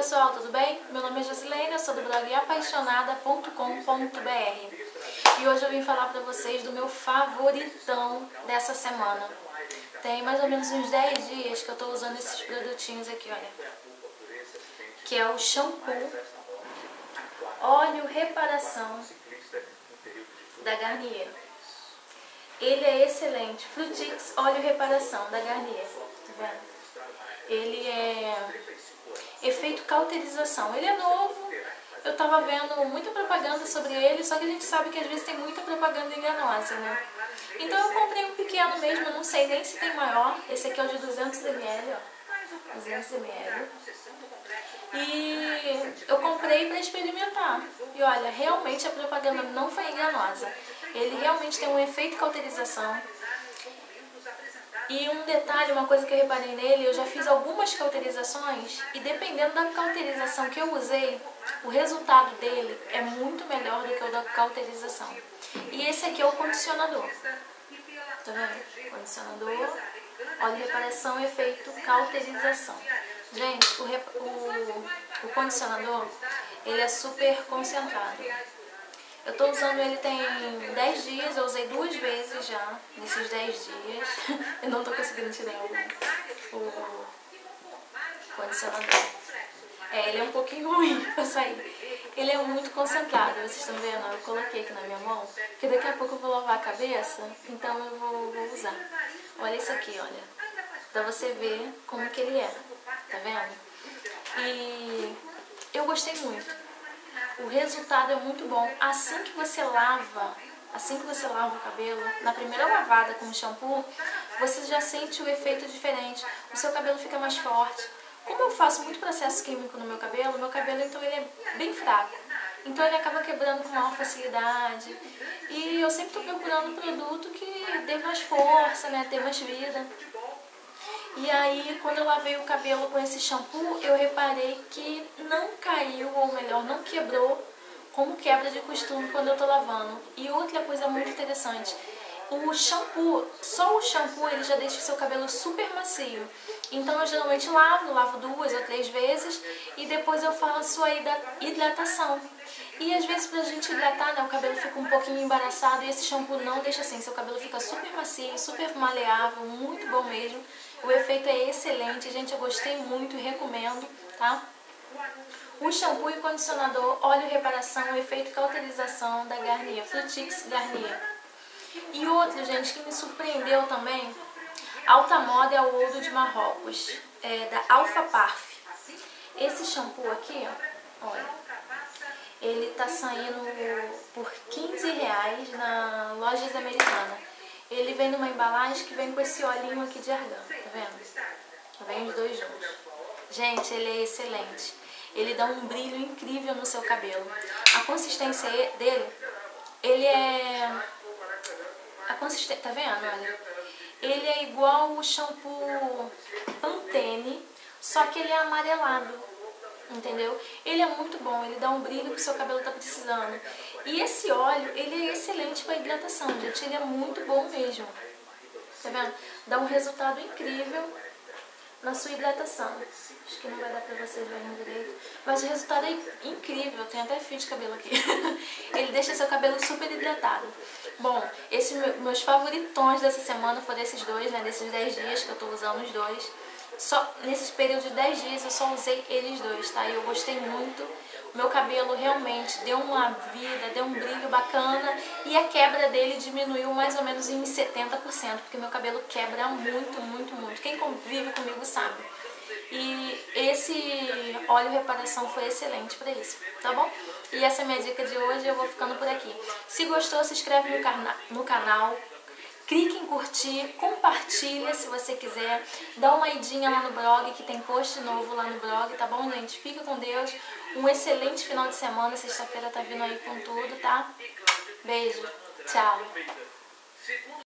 pessoal, tudo bem? Meu nome é Josilene, eu sou do blog apaixonada.com.br e hoje eu vim falar pra vocês do meu favoritão dessa semana. Tem mais ou menos uns 10 dias que eu tô usando esses produtinhos aqui, olha. Que é o shampoo óleo reparação da Garnier. Ele é excelente, Frutix óleo reparação da Garnier, tá vendo? Ele é efeito cauterização, ele é novo, eu tava vendo muita propaganda sobre ele, só que a gente sabe que às vezes tem muita propaganda enganosa, né? Então eu comprei um pequeno mesmo, eu não sei nem se tem maior, esse aqui é o de 200 ml, ó, 200 ml. E eu comprei para experimentar. E olha, realmente a propaganda não foi enganosa. Ele realmente tem um efeito cauterização. E um detalhe, uma coisa que eu reparei nele, eu já fiz algumas cauterizações e dependendo da cauterização que eu usei, o resultado dele é muito melhor do que o da cauterização. E esse aqui é o condicionador. Tá vendo? Condicionador, óleo reparação, efeito cauterização. Gente, o condicionador, ele é super concentrado. Eu tô usando ele tem 10 dias, eu usei 2 vezes já, nesses 10 dias. Eu não tô conseguindo tirar o condicionador. Ele é um pouquinho ruim pra sair. Ele é muito concentrado, vocês estão vendo? Eu coloquei aqui na minha mão, porque daqui a pouco eu vou lavar a cabeça, então eu vou usar. Olha isso aqui, olha, pra você ver como que ele é, tá vendo? E eu gostei muito. O resultado é muito bom. Assim que você lava o cabelo, na primeira lavada com o shampoo, você já sente o efeito diferente. O seu cabelo fica mais forte. Como eu faço muito processo químico no meu cabelo então ele é bem fraco. Então ele acaba quebrando com maior facilidade. E eu sempre estou procurando um produto que dê mais força, né, dê mais vida. E aí, quando eu lavei o cabelo com esse shampoo, eu reparei que não caiu, ou melhor, não quebrou, como quebra de costume quando eu tô lavando. E outra coisa muito interessante, o shampoo, só o shampoo ele já deixa o seu cabelo super macio. Então eu geralmente lavo 2 ou 3 vezes e depois eu faço a hidratação. E às vezes pra gente hidratar, né, o cabelo fica um pouquinho embaraçado e esse shampoo não deixa assim, seu cabelo fica super macio, super maleável, muito bom mesmo. O efeito é excelente, gente, eu gostei muito e recomendo, tá? O shampoo e condicionador, óleo reparação, efeito cauterização da Garnier, Frutix Garnier. E outro, gente, que me surpreendeu também, alta moda é o Ouro de Marrocos, da Alpha Parf. Esse shampoo aqui, ó, olha, ele tá saindo por R$15 na Lojas Americanas. Ele vem numa embalagem que vem com esse olhinho aqui de argan, tá vendo? Vem os dois juntos. Gente, ele é excelente. Ele dá um brilho incrível no seu cabelo. A consistência dele, ele é... tá vendo? Olha. Ele é igual o shampoo Pantene, só que ele é amarelado. Entendeu? Ele é muito bom, ele dá um brilho que o seu cabelo tá precisando. E esse óleo, ele é excelente para hidratação, gente, ele é muito bom mesmo. Tá vendo? Dá um resultado incrível na sua hidratação. Acho que não vai dar pra vocês verem direito, mas o resultado é incrível, tem até fio de cabelo aqui. Ele deixa seu cabelo super hidratado. Bom, esses meus favoritões dessa semana foram esses dois, né, desses 10 dias que eu tô usando os dois. Só nesses períodos de 10 dias eu só usei eles dois, tá? E eu gostei muito. O meu cabelo realmente deu uma vida, deu um brilho bacana e a quebra dele diminuiu mais ou menos em 70%, porque meu cabelo quebra muito, muito, muito. Quem convive comigo sabe. E esse óleo reparação foi excelente pra isso, tá bom? E essa é a minha dica de hoje, eu vou ficando por aqui. Se gostou, se inscreve no canal. Clique em curtir, compartilha se você quiser, dá uma idinha lá no blog, que tem post novo lá no blog, tá bom, gente? Fica com Deus, um excelente final de semana, sexta-feira tá vindo aí com tudo, tá? Beijo, tchau!